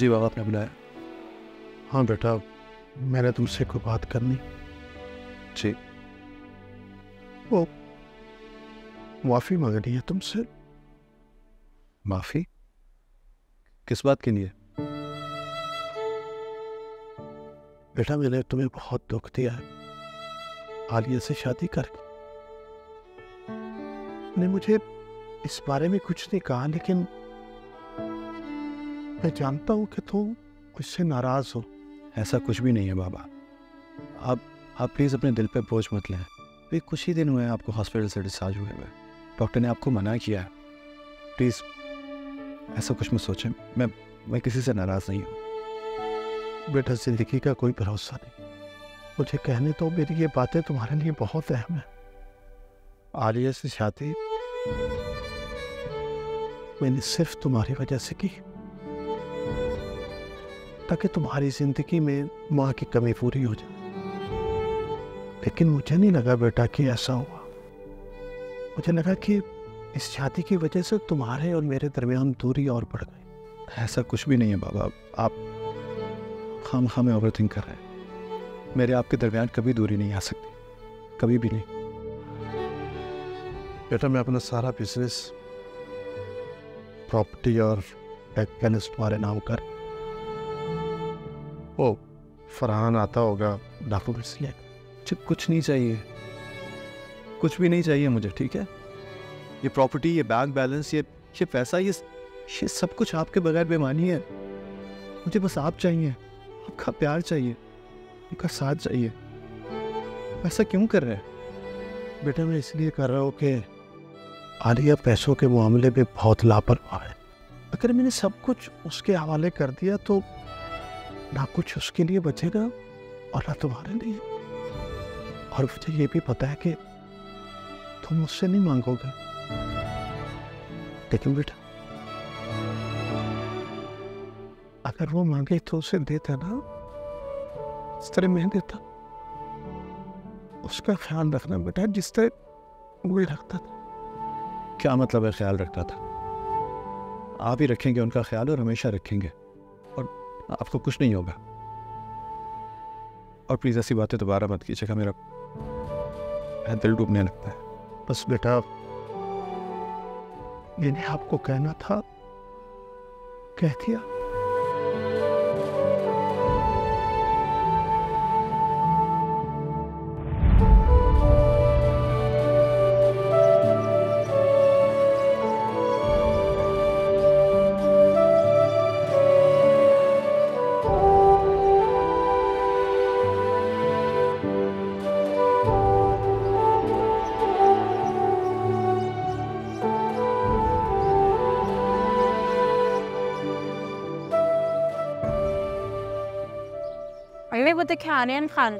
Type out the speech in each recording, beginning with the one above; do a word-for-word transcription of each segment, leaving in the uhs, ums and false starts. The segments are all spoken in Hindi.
जी बाबा, आपने बुलाया? हाँ बेटा, मैंने तुमसे कोई बात करनी। जी। वो माफ़ी मांगनी है तुमसे। माफ़ी? किस बात के लिए? बेटा, मैंने तुम्हें बहुत दुख दिया है आलिया से शादी करके। ने मुझे इस बारे में कुछ नहीं कहा, लेकिन मैं जानता हूं कि तुम मुझसे नाराज हो। ऐसा कुछ भी नहीं है बाबा। आप आप प्लीज़ अपने दिल पे बोझ मत लें। अभी कुछ ही दिन हुए हैं आपको हॉस्पिटल से डिस्चार्ज हुए हुए। डॉक्टर ने आपको मना किया है। प्लीज़ ऐसा कुछ मत सोचें। मैं मैं किसी से नाराज़ नहीं हूँ। बेटा, जिंदगी का कोई भरोसा नहीं। मुझे कहने तो मेरी ये बातें तुम्हारे लिए बहुत अहम है। आलिया से शादी मैंने सिर्फ तुम्हारी वजह से की, ताकि तुम्हारी जिंदगी में माँ की कमी पूरी हो जाए। लेकिन मुझे नहीं लगा बेटा कि ऐसा हुआ। मुझे लगा कि इस शादी की वजह से तुम्हारे और मेरे दरमियान दूरी और बढ़ गई। ऐसा कुछ भी नहीं है बाबा। आप हम हमें ओवर थिंक कर रहे हैं। मेरे आपके दरमियान कभी दूरी नहीं आ सकती, कभी भी नहीं। बेटा, मैं अपना सारा बिजनेस, प्रॉपर्टी और बैंक बैलेंस तुम्हारे नाम कर। ओ फरहान आता होगा, डॉक्यूमेंट्स ले। कुछ नहीं चाहिए, कुछ भी नहीं चाहिए मुझे, ठीक है? ये प्रॉपर्टी, ये बैंक बैलेंस, ये ये पैसा, ये ये सब कुछ आपके बगैर बेमानी है। मुझे बस आप चाहिए, आपका प्यार चाहिए, आपका साथ चाहिए। ऐसा क्यों कर रहे हैं? बेटा, मैं इसलिए कर रहा हूँ कि आलिया पैसों के मामले में बहुत लापरवाह है। अगर मैंने सब कुछ उसके हवाले कर दिया तो ना कुछ उसके लिए बचेगा और ना तुम्हारे लिए। और मुझे ये भी पता है कि तुम मुझसे नहीं मांगोगे। लेकिन बेटा, अगर वो मांगे तो उसे देता ना, इस तरह मैं देता। उसका ख्याल रखना बेटा, जिस तरह वो रखता था। क्या मतलब है ख्याल रखता था? आप ही रखेंगे उनका ख्याल, और हमेशा रखेंगे, और आपको कुछ नहीं होगा। और प्लीज़ ऐसी बातें दोबारा मत कीजिएगा, मेरा दिल डूबने लगता है। बस बेटा, मैंने आपको कहना था, कह दिया। अरे वो देखे आर्यन खान।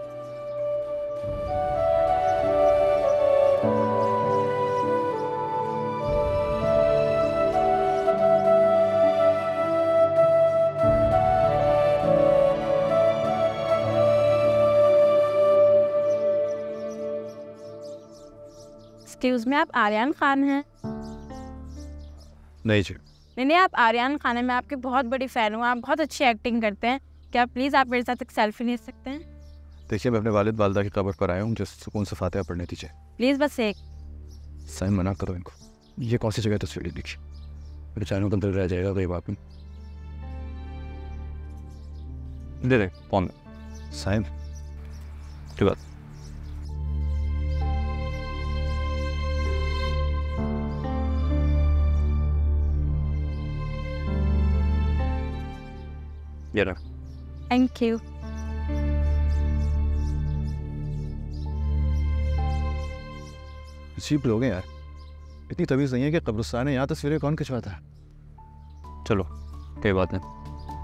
एक्सक्यूज मी, आप आर्यन खान हैं? नहीं जी। नहीं नहीं, आप आर्यन खान हैं। मैं आपकी बहुत बड़ी फ़ैन हूँ। आप बहुत अच्छी एक्टिंग करते हैं। क्या प्लीज़ आप मेरे साथ एक सेल्फी ले सकते हैं? देखिए, मैं अपने वालिद वालदा की कब्र पर आया हूँ, मुझे सुकून से फातिहा पढ़ने दीजिए। प्लीज़ बस एक। साइम, मना करो इनको। ये कौन सी जगह तस्वीर देखिए, मेरे चाइनों का दिल रह जाएगा कई बात में। दे दे फोन। साइम की बात। ये रहा। Thank you. अजीब लोग हैं यार, इतनी तमीज़ नहीं है कि कब्रिस्तान है, यहाँ तस्वीरें कौन खिंचवाता है। चलो कोई बात नहीं।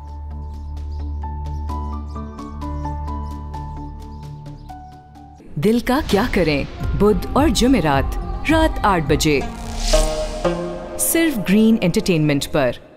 दिल का क्या करें, बुध और जुमेरात रात आठ बजे सिर्फ ग्रीन एंटरटेनमेंट पर।